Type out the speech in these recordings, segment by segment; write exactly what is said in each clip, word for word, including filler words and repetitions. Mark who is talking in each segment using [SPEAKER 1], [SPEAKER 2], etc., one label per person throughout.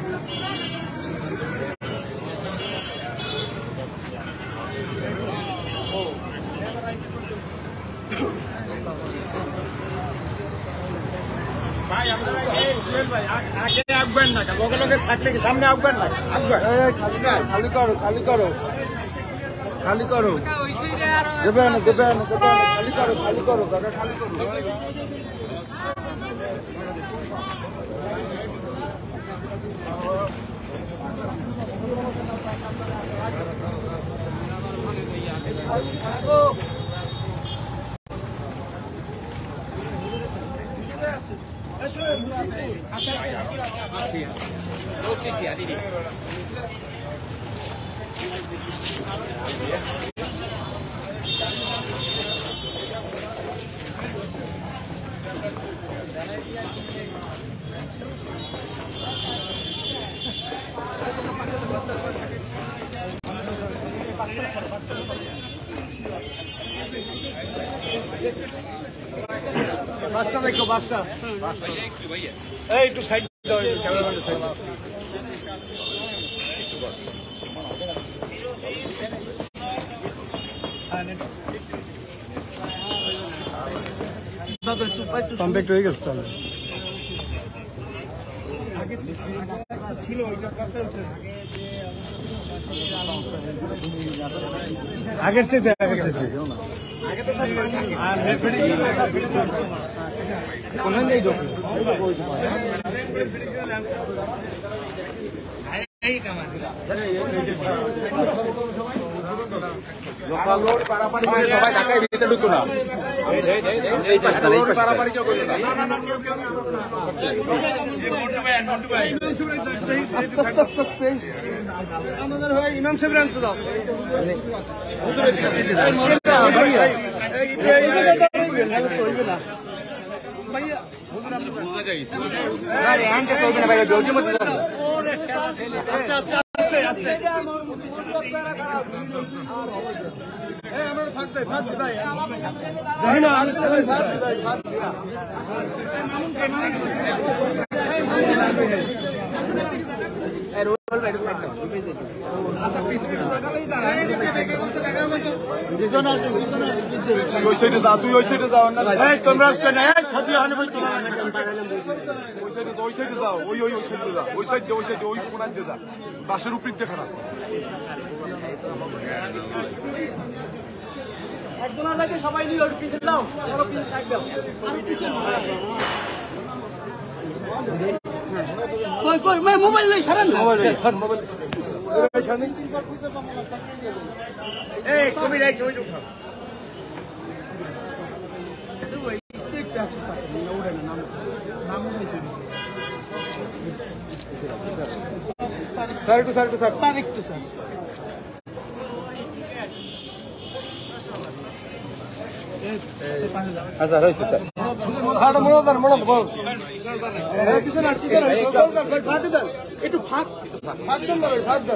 [SPEAKER 1] ভাই আপনারা এই জুয়েল ভাই আগে আসবেন না, লগে লগে থাকলে কি সামনে আসবেন না? আসবেন খালি করো খালি করো খালি করো দেবেন দেবেন খালি করো খালি করো দাদা খালি করো। বাসটা দেখো বাসটা এই একটু সাইড দাও ক্যামেরাম্যান সাইড দাও। কমপ্লিট হয়ে গেছে তাহলে ছিল আগের চেয়ে আগের চেয়ে সবাই ঢাকায় ভিতরে ঢুকো না, পারাপারি কেউ করবে না। আস্তে আস্তে আস্তে আমাদের ভাই ইমাম সাহেব আনতে দাও ভাইয়া আস্তে আস্তে আস্তে আস্তে আমার ভাত দেয় ভাত ভাই না ভাত ভাই ভাত ওই সাইডে যা তুই ওই সাইডে যাও না তোমরা ওই সাইডে যাও ওই ওই ওই সাইডে যাও ওই সাইডে ওই সাইডে ওই কোনায় দিয়ে যা বাসের উপর দিয়ে খারাপ একজন লাগে সবাই নিয়ে ওর পিছনে যাও চলো পিছনে সাইড দাও কই কই मैं মোবাইল লই ছাড়েন মোবাইল ছাড় মোবাইল ছাড়েন এই ছবি রাই ছবি উঠা দুই ঠিক আছে স্যার ওরে নাম নাম নাই স্যার একটু স্যার একটু স্যার স্যার একটু স্যার আচ্ছা রইছে স্যার খাড়া মোড়া দাও মোড়া বল এই পিছনে আর পিছনে কল কর ফাঁক দাও একটু ফাঁক ফাঁক দাও না ফাঁক দাও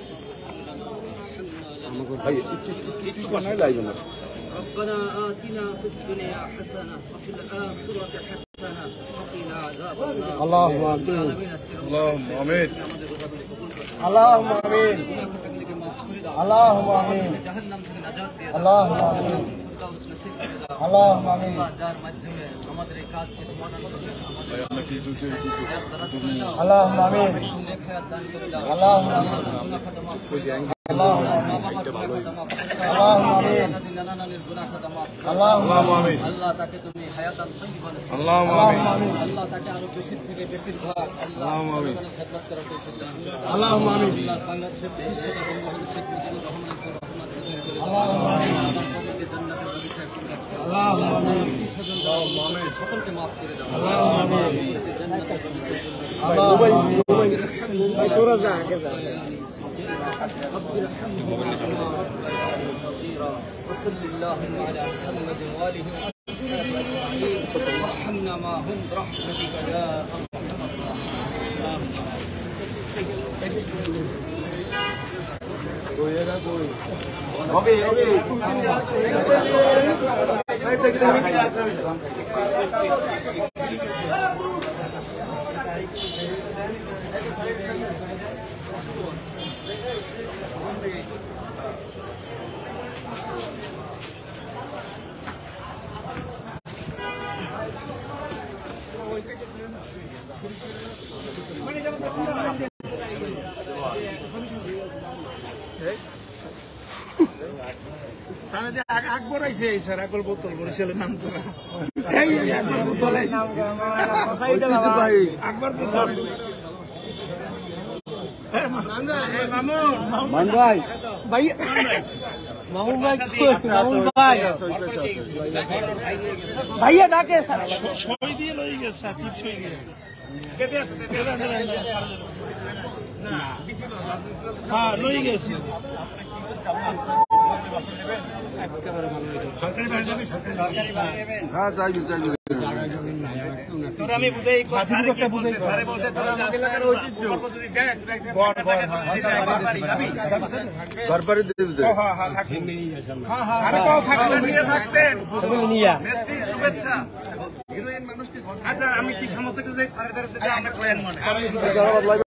[SPEAKER 1] আমাকে ভাই একটু বানাই লাগবে না ربنا آتنا في الدنيا حسنة وفي الآخرة حسنة وقنا عذاب النار اللهم آمين اللهم آمين اللهم آمين اللهم آمين اللهم آمين اللهم آمين যার মাধ্যমে আমাদের এই কাজকে সমাধান করবে اللهم آمين اللهم آمين اللهم آمين اللهم آمين আল্লাহ তাকে তুমি হায়াতান তাইয়্যিবা নসিব اللهم آمين আল্লাহ তাকে আরো বেশি থেকে বেশি ভাগ اللهم آمين খেদমত করার তৌফিক দান করুন اللهم آمين আল্লাহ বাংলাদেশের প্রতিষ্ঠাতা বঙ্গবন্ধু শেখ মুজিবুর রহমানের উপর রহমত নাযিল করুন اللهم آمين আমাদেরকে জান্নাতের বাগিচায় পূর্ণ করুন اللهم آمين اللهم آمين সকলকে maaf করে দাও اللهم آمين জান্নাতের বাগিচায় পূর্ণ করুন اللهم آمين ভাই তোরা যা আগে যা رب ارحمهما كما ربياني صغيرا وصل اللهم على محمد واله واصحابه اجمعين وارحمنا معهم برحمتك يا ارحم الراحمين
[SPEAKER 2] আকবর আইছে স্যার আকবর বোতল বরিশালের নাম তো আকবর বোতল আকবর বোতল মামুন ভাই ভাই মামুন ভাই মামুন ভাই ভাইয়া ডাকে সই দিয়ে লই গেছে স্যার টিপ সই দিয়ে কেটে আছে হ্যাঁ লই গেছে সরকারি বাড়ি যাবে সরকারি হ্যাঁ যাই যাই তোর আমি বুঝাই স্যার একটা বুঝাই স্যারে বলতে তোর আমাদের এলাকার ঐতিহ্য ঘর ঘর ঘর বাড়ি দিয়ে দে হ্যাঁ হ্যাঁ থাকবেন হ্যাঁ হ্যাঁ আরে পাও থাকবেন নিয়ে থাকবেন নিয়া নেত্রী শুভেচ্ছা হিরোইন মানুষকে আচ্ছা আমি কি সমস্ত কিছু স্যারের দ্বারা আমরা করেন মনে